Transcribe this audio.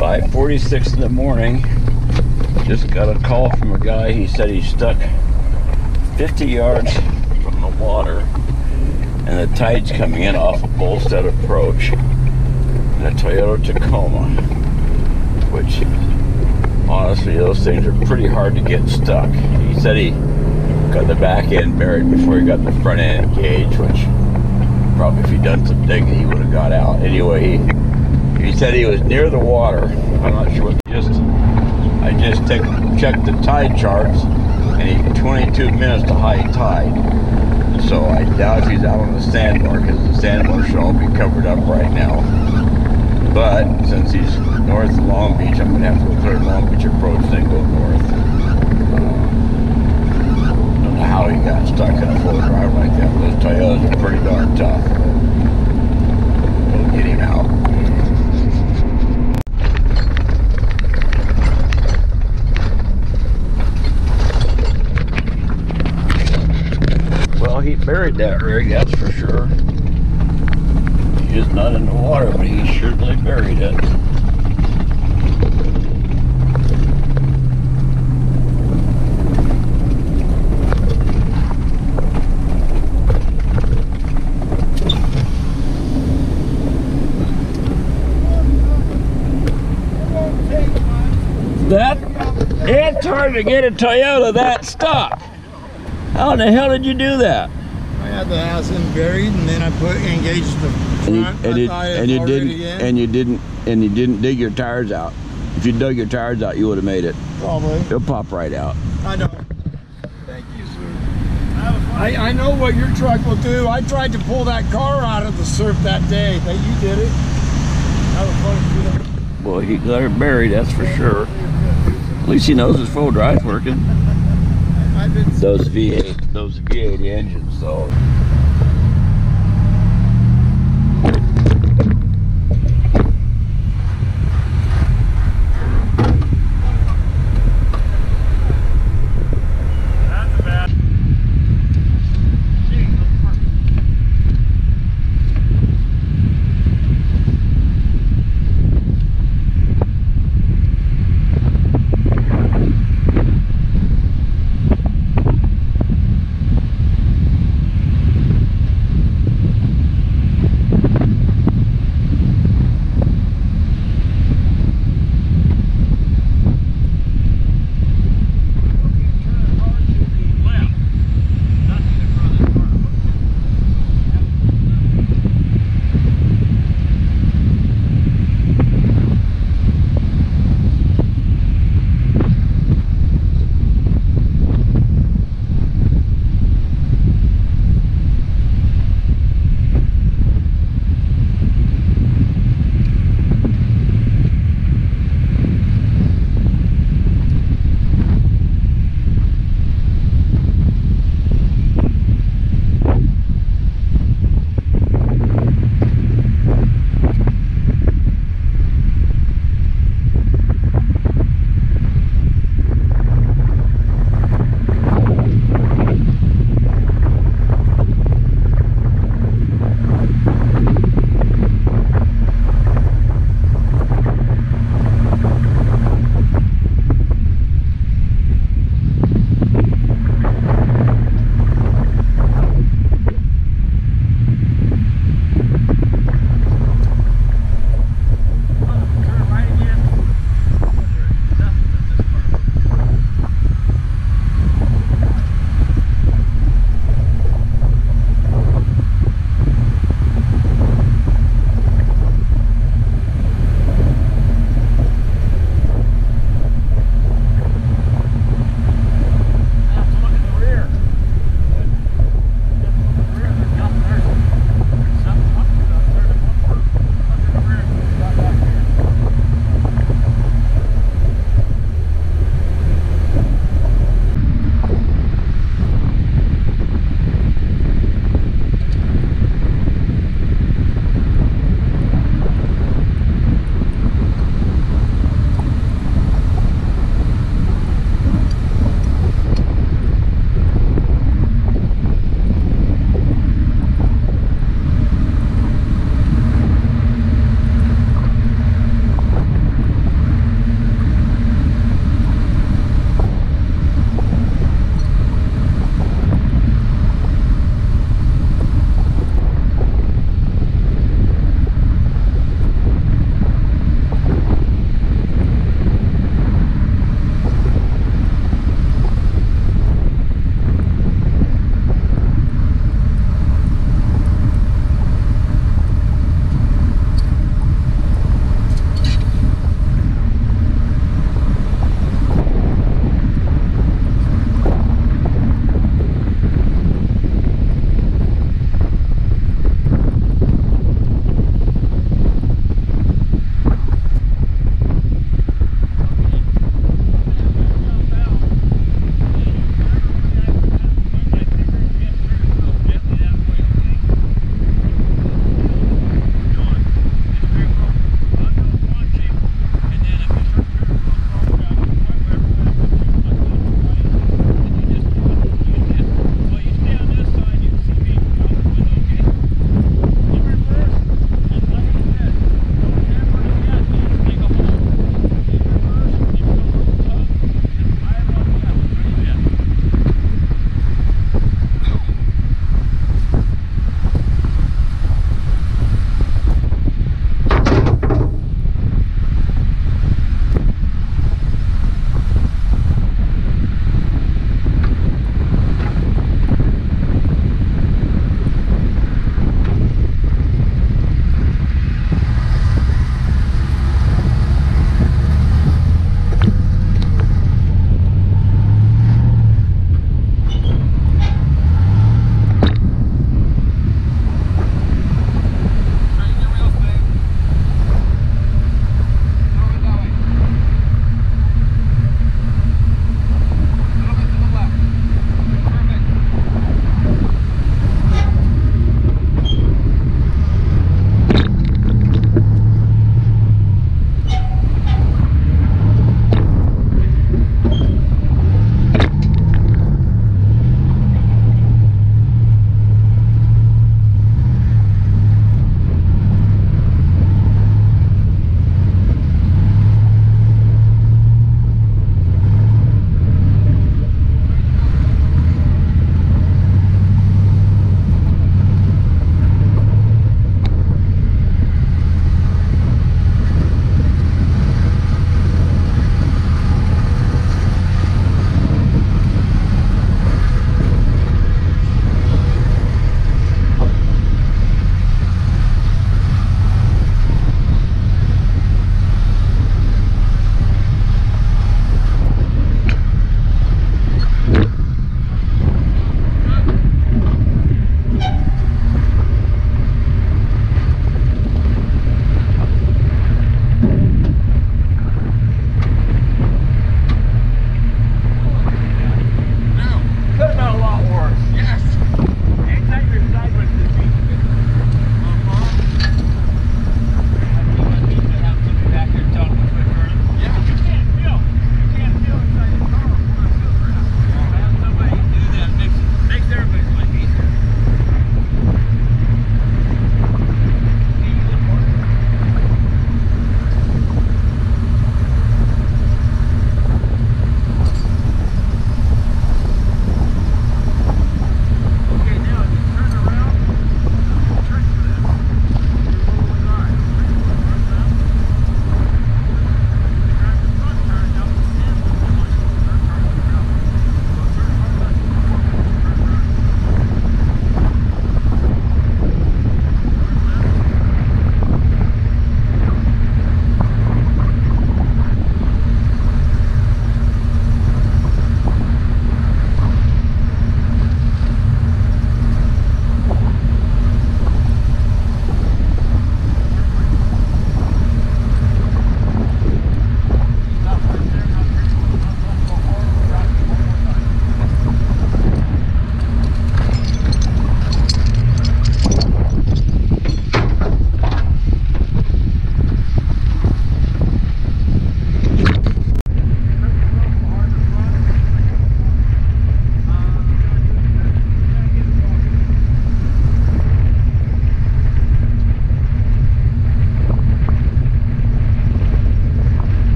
5:46 in the morning. Just got a call from a guy. He said he's stuck 50 yards from the water, and the tide's coming in off of Bolstead Approach in a Toyota Tacoma, which honestly, those things are pretty hard to get stuck. He said he got the back end buried before he got the front end engaged, which probably if he'd done some digging, he would have got out. Anyway, he said he was near the water. I'm not sure what. I just checked the tide charts, and he's 22 minutes to high tide. So I doubt he's out on the sandbar, because the sandbar should all be covered up right now. But since he's north of Long Beach, I'm going to have to go clear Long Beach Approach, then go north. I don't know how he got stuck in a full drive like that. Those Toyotas are pretty darn tough. We'll get him out. Well, he buried that rig, that's for sure. He is not in the water, but he certainly buried it. It's hard to get a Toyota that stuck. How in the hell did you do that? I had the ass in buried, and then I engaged the front. And you didn't dig your tires out. If you dug your tires out, you would have made it. Probably. It'll pop right out. I know. Thank you, sir. I know what your truck will do. I tried to pull that car out of the surf that day, but you did it. That was funny. Well, he got her buried, that's for sure. At least he knows his full drive's working. Those V8 engines, though.